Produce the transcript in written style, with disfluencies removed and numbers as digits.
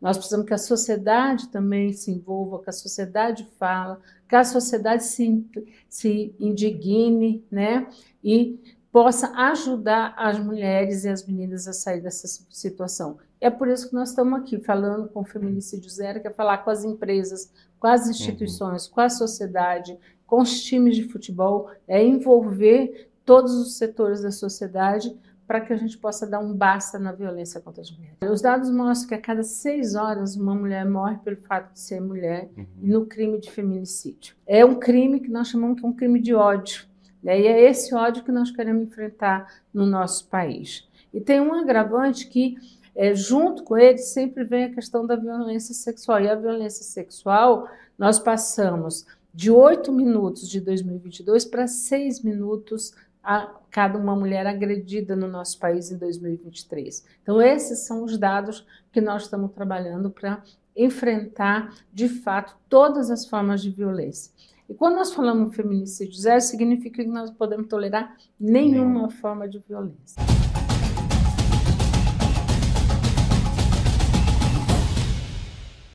Nós precisamos que a sociedade também se envolva, que a sociedade fala, que a sociedade se indigne, né? E possa ajudar as mulheres e as meninas a sair dessa situação. É por isso que nós estamos aqui falando com o Feminicídio Zero, que é falar com as empresas, com as instituições, com a sociedade, com os times de futebol, é envolver todos os setores da sociedade para que a gente possa dar um basta na violência contra as mulheres. Os dados mostram que a cada 6 horas uma mulher morre pelo fato de ser mulher no crime de feminicídio. É um crime que nós chamamos de um crime de ódio, né? E é esse ódio que nós queremos enfrentar no nosso país. E tem um agravante que, junto com ele, sempre vem a questão da violência sexual. E a violência sexual, nós passamos de 8 minutos de 2022 para 6 minutos a cada uma mulher agredida no nosso país em 2023. Então, esses são os dados que nós estamos trabalhando para enfrentar, de fato, todas as formas de violência. E quando nós falamos feminicídio zero, significa que nós não podemos tolerar nenhuma forma de violência.